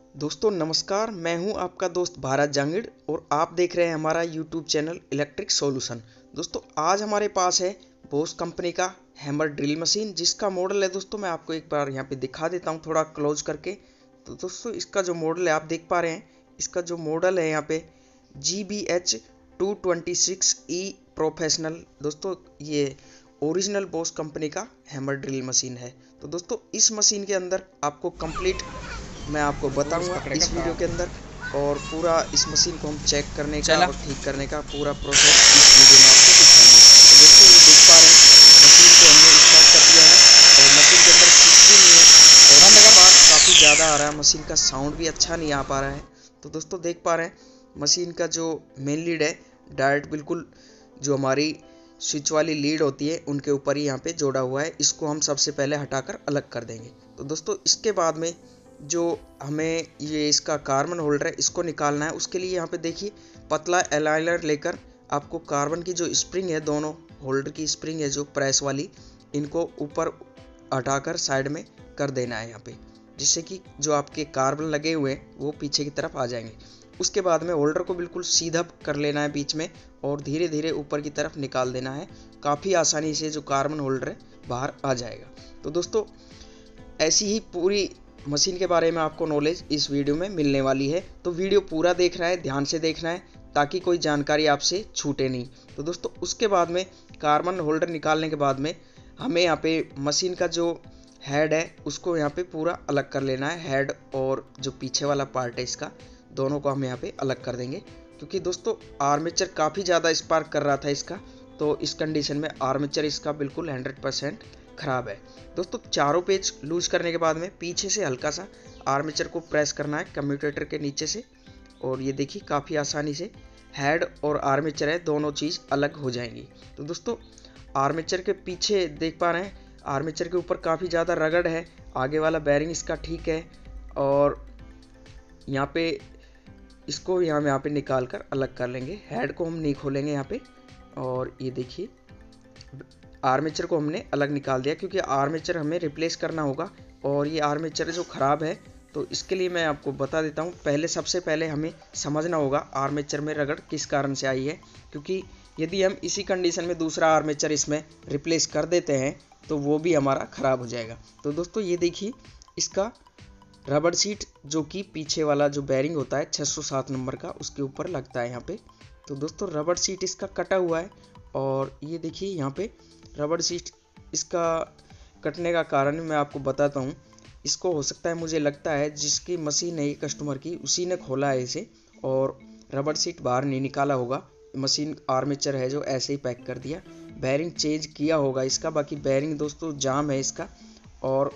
दोस्तों नमस्कार, मैं हूं आपका दोस्त भारत जांगिड़ और आप देख रहे हैं हमारा यूट्यूब चैनल इलेक्ट्रिक सॉल्यूशन। दोस्तों आज हमारे पास है बोस कंपनी का हैमर ड्रिल मशीन, जिसका मॉडल है दोस्तों मैं आपको एक बार यहां पे दिखा देता हूं थोड़ा क्लोज करके। तो दोस्तों इसका जो मॉडल है आप देख पा रहे हैं, इसका जो मॉडल है यहाँ पे GBH226E प्रोफेशनल। दोस्तों ये ओरिजिनल बोस कंपनी का हैमर ड्रिल मशीन है। तो दोस्तों इस मशीन के अंदर आपको कंप्लीट मैं आपको बताऊंगा इस वीडियो के अंदर, और पूरा इस मशीन को हम चेक करने का और ठीक करने का पूरा प्रोसेस इस वीडियो में आपको दिखाएंगे। तो दोस्तों ये देख पा रहे हैं मशीन को हमने स्टार्ट कर दिया है और मशीन के अंदर कुछ भी नहीं है और आवाज़ काफ़ी ज़्यादा आ रहा है, मशीन का साउंड भी अच्छा नहीं आ पा रहा है। तो दोस्तों देख पा रहे हैं मशीन का जो मेन लीड है डायरेक्ट बिल्कुल जो हमारी स्विच वाली लीड होती है उनके ऊपर ही यहाँ पे जोड़ा हुआ है। इसको हम सबसे पहले हटाकर अलग कर देंगे। तो दोस्तों इसके बाद में जो हमें ये इसका कार्बन होल्डर है इसको निकालना है। उसके लिए यहाँ पे देखिए पतला एलाइनर लेकर आपको कार्बन की जो स्प्रिंग है, दोनों होल्डर की स्प्रिंग है जो प्रेस वाली, इनको ऊपर हटाकर साइड में कर देना है यहाँ पे, जिससे कि जो आपके कार्बन लगे हुए हैं वो पीछे की तरफ आ जाएंगे। उसके बाद में होल्डर को बिल्कुल सीधा कर लेना है बीच में और धीरे धीरे ऊपर की तरफ निकाल देना है। काफ़ी आसानी से जो कार्बन होल्डर है बाहर आ जाएगा। तो दोस्तों ऐसी ही पूरी मशीन के बारे में आपको नॉलेज इस वीडियो में मिलने वाली है। तो वीडियो पूरा देखना है, ध्यान से देखना है ताकि कोई जानकारी आपसे छूटे नहीं। तो दोस्तों उसके बाद में कार्बन होल्डर निकालने के बाद में हमें यहाँ पे मशीन का जो हेड है उसको यहाँ पे पूरा अलग कर लेना है। हेड और जो पीछे वाला पार्ट है इसका, दोनों को हम यहाँ पे अलग कर देंगे, क्योंकि दोस्तों आर्मेचर काफ़ी ज़्यादा स्पार्क कर रहा था इसका। तो इस कंडीशन में आर्मेचर इसका बिल्कुल 100% ख़राब है। दोस्तों चारों पेज लूज करने के बाद में पीछे से हल्का सा आर्मेचर को प्रेस करना है कम्यूटेटर के नीचे से, और ये देखिए काफ़ी आसानी से हेड और आर्मेचर है दोनों चीज़ अलग हो जाएंगी। तो दोस्तों आर्मेचर के पीछे देख पा रहे हैं आर्मेचर के ऊपर काफ़ी ज़्यादा रगड़ है। आगे वाला बैरिंग इसका ठीक है और यहाँ पे इसको यहाँ पे निकाल कर अलग कर लेंगे। हेड को हम नहीं खोलेंगे यहाँ पे, और ये देखिए आर्मेचर को हमने अलग निकाल दिया क्योंकि आर्मेचर हमें रिप्लेस करना होगा और ये आर्मेचर जो ख़राब है। तो इसके लिए मैं आपको बता देता हूँ, सबसे पहले हमें समझना होगा आर्मेचर में रगड़ किस कारण से आई है, क्योंकि यदि हम इसी कंडीशन में दूसरा आर्मेचर इसमें रिप्लेस कर देते हैं तो वो भी हमारा ख़राब हो जाएगा। तो दोस्तों ये देखिए इसका रबड़ सीट जो कि पीछे वाला जो बैरिंग होता है 607 नंबर का उसके ऊपर लगता है यहाँ पे। तो दोस्तों रबड़ सीट इसका कटा हुआ है और ये देखिए यहाँ पे रबड़ सीट इसका कटने का कारण मैं आपको बताता हूँ। इसको हो सकता है, मुझे लगता है जिसकी मशीन है ये कस्टमर की, उसी ने खोला है इसे और रबड़ सीट बाहर नहीं निकाला होगा। मशीन आर्मेचर है जो ऐसे ही पैक कर दिया। बैरिंग चेंज किया होगा इसका, बाकी बैरिंग दोस्तों जाम है इसका। और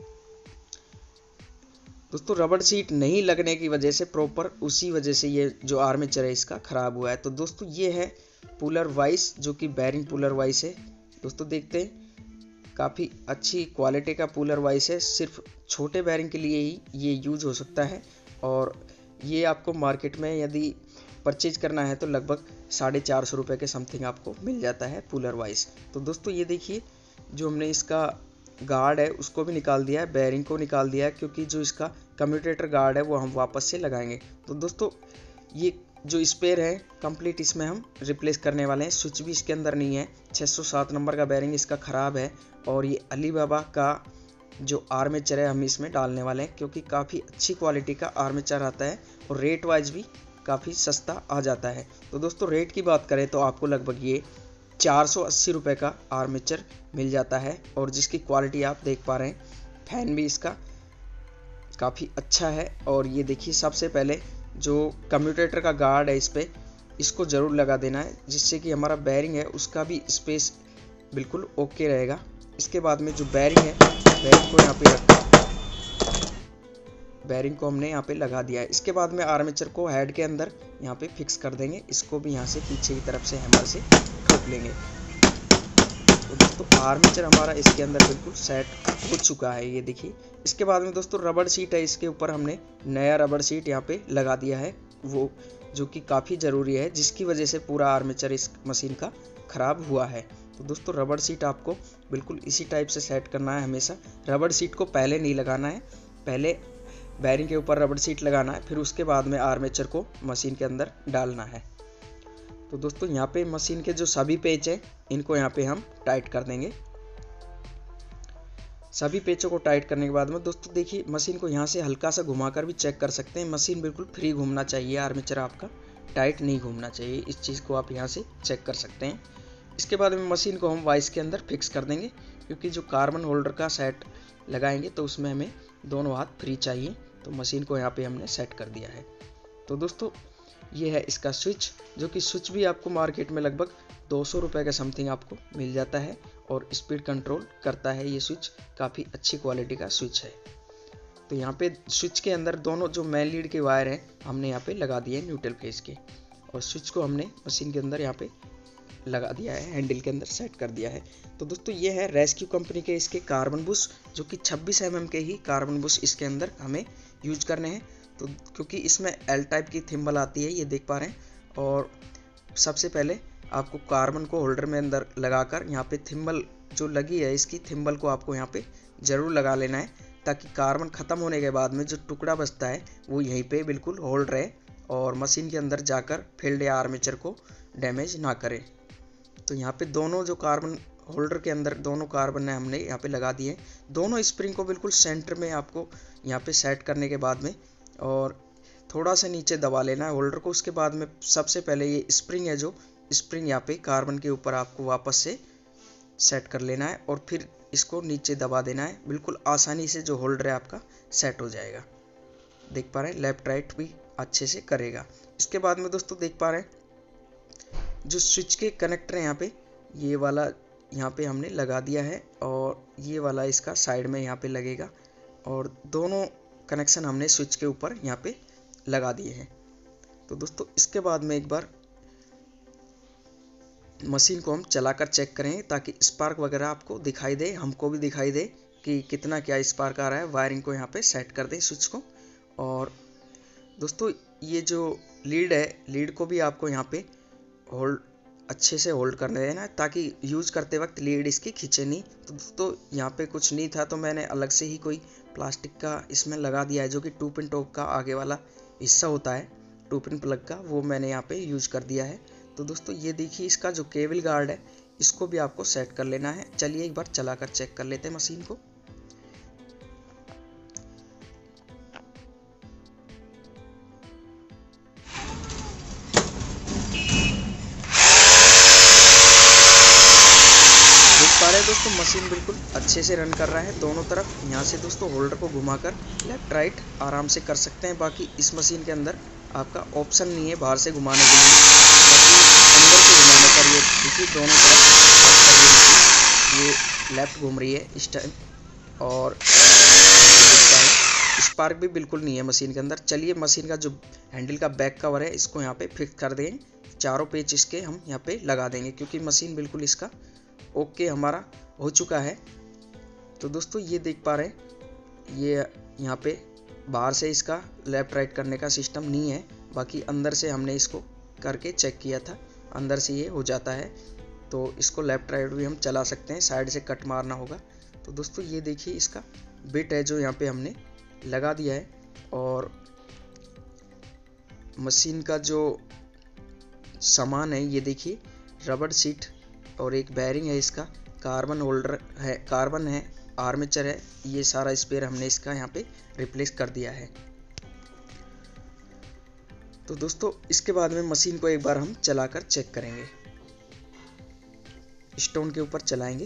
दोस्तों रबड़ सीट नहीं लगने की वजह से प्रॉपर उसी वजह से ये जो आर्मेचर है इसका ख़राब हुआ है। तो दोस्तों ये है पुलर वाइस जो कि बैरिंग पुलर वाइस है। दोस्तों देखते हैं काफ़ी अच्छी क्वालिटी का पुलर वाइस है, सिर्फ छोटे बैरिंग के लिए ही ये यूज हो सकता है और ये आपको मार्केट में यदि परचेज करना है तो लगभग 450 रुपये के समथिंग आपको मिल जाता है पुलर वाइस। तो दोस्तों ये देखिए जो हमने इसका गार्ड है उसको भी निकाल दिया है, बैरिंग को निकाल दिया है, क्योंकि जो इसका कम्यूटेटर गार्ड है वो हम वापस से लगाएंगे। तो दोस्तों ये जो स्पेयर है कंप्लीट इसमें हम रिप्लेस करने वाले हैं। स्विच भी इसके अंदर नहीं है, 607 नंबर का बैरिंग इसका ख़राब है और ये अली बाबा का जो आर्मेचर है हम इसमें डालने वाले हैं, क्योंकि काफ़ी अच्छी क्वालिटी का आर्मेचर आता है और रेट वाइज भी काफ़ी सस्ता आ जाता है। तो दोस्तों रेट की बात करें तो आपको लगभग ये 480 रुपये का आर्मेचर मिल जाता है और जिसकी क्वालिटी आप देख पा रहे हैं। फैन भी इसका काफ़ी अच्छा है। और ये देखिए सबसे पहले जो कम्यूटेटर का गार्ड है इस पर इसको ज़रूर लगा देना है, जिससे कि हमारा बैरिंग है उसका भी स्पेस बिल्कुल ओके रहेगा। इसके बाद में जो बैरिंग है बैरिंग को यहाँ पे बैरिंग को हमने यहाँ पे लगा दिया है। इसके बाद में आर्मेचर को हेड के अंदर यहाँ पे फिक्स कर देंगे। इसको भी यहाँ से पीछे की तरफ से हैमर से ठोक लेंगे। तो दोस्तों आर्मेचर हमारा इसके अंदर बिल्कुल सेट हो चुका है, ये देखिए। इसके बाद में दोस्तों रबड़ सीट है, इसके ऊपर हमने नया रबड़ सीट यहाँ पे लगा दिया है, वो जो कि काफ़ी ज़रूरी है, जिसकी वजह से पूरा आर्मेचर इस मशीन का ख़राब हुआ है। तो दोस्तों रबड़ सीट आपको बिल्कुल इसी टाइप से सेट करना है हमेशा। रबड़ सीट को पहले नहीं लगाना है, पहले बैरिंग के ऊपर रबड़ सीट लगाना है, फिर उसके बाद में आर्मेचर को मशीन के अंदर डालना है। तो दोस्तों यहाँ पे मशीन के जो सभी पेच हैं इनको यहाँ पे हम टाइट कर देंगे। सभी पेचों को टाइट करने के बाद में दोस्तों देखिए मशीन को यहाँ से हल्का सा घुमाकर भी चेक कर सकते हैं। मशीन बिल्कुल फ्री घूमना चाहिए, आर्मेचर आपका टाइट नहीं घूमना चाहिए। इस चीज़ को आप यहाँ से चेक कर सकते हैं। इसके बाद में मशीन को हम वाइस के अंदर फिक्स कर देंगे, क्योंकि जो कार्बन होल्डर का सेट लगाएंगे तो उसमें हमें दोनों हाथ फ्री चाहिए। तो मशीन को यहाँ पे हमने सेट कर दिया है। तो दोस्तों ये है इसका स्विच, जो कि स्विच भी आपको मार्केट में लगभग 200 रुपये का समथिंग आपको मिल जाता है और स्पीड कंट्रोल करता है। ये स्विच काफ़ी अच्छी क्वालिटी का स्विच है। तो यहाँ पे स्विच के अंदर दोनों जो मेन लीड के वायर हैं हमने यहाँ पे लगा दिए हैं न्यूट्रल फेज के, और स्विच को हमने मशीन के अंदर यहाँ पे लगा दिया है, हैंडल के अंदर सेट कर दिया है। तो दोस्तों ये है रेस्क्यू कंपनी के इसके कार्बन बुश, जो कि 26 mm के ही कार्बन बुश इसके अंदर हमें यूज करने हैं। तो क्योंकि इसमें एल टाइप की थिम्बल आती है, ये देख पा रहे हैं। और सबसे पहले आपको कार्बन को होल्डर में अंदर लगाकर यहाँ पे थिम्बल जो लगी है इसकी थिम्बल को आपको यहाँ पे ज़रूर लगा लेना है, ताकि कार्बन ख़त्म होने के बाद में जो टुकड़ा बचता है वो यहीं पे बिल्कुल होल्ड रहे और मशीन के अंदर जाकर फील्ड या आर्मेचर को डैमेज ना करे। तो यहाँ पे दोनों जो कार्बन होल्डर के अंदर दोनों कार्बन है हमने यहाँ पे लगा दिए। दोनों स्प्रिंग को बिल्कुल सेंटर में आपको यहाँ पे सेट करने के बाद में और थोड़ा सा नीचे दबा लेना है होल्डर को। उसके बाद में सबसे पहले ये स्प्रिंग है, जो स्प्रिंग यहाँ पे कार्बन के ऊपर आपको वापस से सेट कर लेना है और फिर इसको नीचे दबा देना है। बिल्कुल आसानी से जो होल्डर है आपका सेट हो जाएगा। देख पा रहे हैं लेफ्ट राइट भी अच्छे से करेगा। इसके बाद में दोस्तों देख पा रहे हैं जो स्विच के कनेक्टर है यहाँ पे, ये वाला यहाँ पे हमने लगा दिया है और ये वाला इसका साइड में यहाँ पे लगेगा, और दोनों कनेक्शन हमने स्विच के ऊपर यहाँ पे लगा दिए हैं। तो दोस्तों इसके बाद में एक बार मशीन को हम चलाकर चेक करेंगे, ताकि स्पार्क वगैरह आपको दिखाई दे, हमको भी दिखाई दे कि कितना क्या स्पार्क आ रहा है। वायरिंग को यहाँ पे सेट कर दें स्विच को। और दोस्तों ये जो लीड है, लीड को भी आपको यहाँ पे होल्ड अच्छे से होल्ड करने देना, ताकि यूज करते वक्त लीड इसकी खींचे नहीं। तो दोस्तों यहाँ पे कुछ नहीं था तो मैंने अलग से ही कोई प्लास्टिक का इसमें लगा दिया है, जो कि 2 पिन टॉप का आगे वाला हिस्सा होता है 2 पिन प्लग का, वो मैंने यहाँ पे यूज कर दिया है। तो दोस्तों ये देखिए इसका जो केबल गार्ड है इसको भी आपको सेट कर लेना है। चलिए एक बार चलाकर चेक कर लेते हैं मशीन को। दोस्तों मशीन बिल्कुल अच्छे से रन कर रहा है दोनों तरफ। यहाँ से दोस्तों होल्डर को घुमाकर लेफ्ट राइट आराम से कर सकते हैं। बाकी इस मशीन के अंदर आपका ऑप्शन नहीं है बाहर से घुमाने के लिए, बाकी अंदर से घुमाने पर ये देखिए दोनों तरफ ये लेफ्ट घूम रही है इस टाइम, और स्पार्क भी बिल्कुल नहीं है मशीन के अंदर। चलिए मशीन का जो हैंडल का बैक कवर है इसको यहाँ पे फिक्स कर देंगे। चारों पेच इसके हम यहाँ पे लगा देंगे, क्योंकि मशीन बिल्कुल इसका ओके हमारा हो चुका है। तो दोस्तों ये देख पा रहे हैं ये यहाँ पे बाहर से इसका लेफ्ट राइट करने का सिस्टम नहीं है, बाकी अंदर से हमने इसको करके चेक किया था, अंदर से ये हो जाता है। तो इसको लेफ्ट राइट भी हम चला सकते हैं, साइड से कट मारना होगा। तो दोस्तों ये देखिए इसका बिट है जो यहाँ पे हमने लगा दिया है, और मशीन का जो सामान है ये देखिए रबड़ सीट और एक बैरिंग है, इसका कार्बन होल्डर है, कार्बन है, आर्मेचर है, ये सारा स्पेयर हमने इसका यहाँ पे रिप्लेस कर दिया है। तो दोस्तों इसके बाद में मशीन को एक बार हम चलाकर चेक करेंगे, स्टोन के ऊपर चलाएंगे।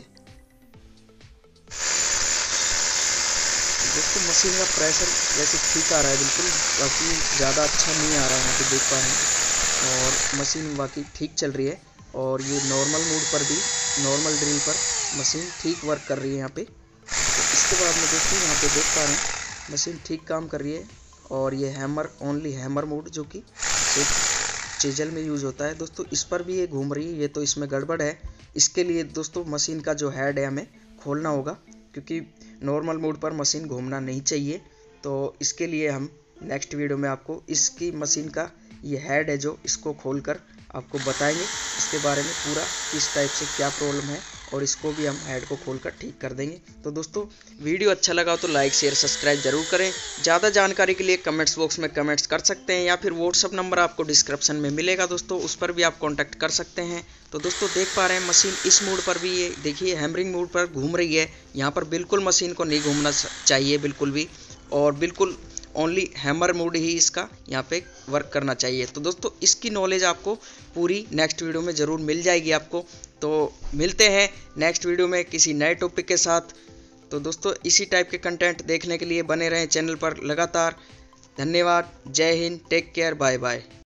दोस्तों मशीन का प्रेशर वैसे ठीक आ रहा है बिल्कुल, बाकी ज़्यादा अच्छा नहीं आ रहा है, यहाँ पे देख पा रहे हैं। और मशीन बाकी ठीक चल रही है, और ये नॉर्मल मोड पर भी, नॉर्मल ड्रिल पर मशीन ठीक वर्क कर रही है यहाँ पे। तो इसके बाद में दोस्तों यहाँ पे देख पा रहे हैं मशीन ठीक काम कर रही है। और ये हैमर, ओनली हैमर मोड जो कि एक चीजल में यूज़ होता है दोस्तों, इस पर भी ये घूम रही है। ये तो इसमें गड़बड़ है, इसके लिए दोस्तों मशीन का जो हेड है हमें खोलना होगा, क्योंकि नॉर्मल मोड पर मशीन घूमना नहीं चाहिए। तो इसके लिए हम नेक्स्ट वीडियो में आपको इसकी मशीन का ये हेड है जो इसको खोलकर आपको बताएंगे इसके बारे में पूरा, किस टाइप से क्या प्रॉब्लम है और इसको भी हम हेड को खोलकर ठीक कर देंगे। तो दोस्तों वीडियो अच्छा लगा तो लाइक शेयर सब्सक्राइब जरूर करें। ज़्यादा जानकारी के लिए कमेंट्स बॉक्स में कमेंट्स कर सकते हैं या फिर व्हाट्सअप नंबर आपको डिस्क्रिप्शन में मिलेगा दोस्तों, उस पर भी आप कॉन्टैक्ट कर सकते हैं। तो दोस्तों देख पा रहे हैं मशीन इस मोड पर भी ये देखिए हैमरिंग मोड पर घूम रही है। यहाँ पर बिल्कुल मशीन को नहीं घूमना चाहिए बिल्कुल भी, और बिल्कुल ओनली हैमर मोड ही इसका यहाँ पे वर्क करना चाहिए। तो दोस्तों इसकी नॉलेज आपको पूरी नेक्स्ट वीडियो में ज़रूर मिल जाएगी आपको। तो मिलते हैं नेक्स्ट वीडियो में किसी नए टॉपिक के साथ। तो दोस्तों इसी टाइप के कंटेंट देखने के लिए बने रहें चैनल पर लगातार। धन्यवाद, जय हिंद, टेक केयर, बाय बाय।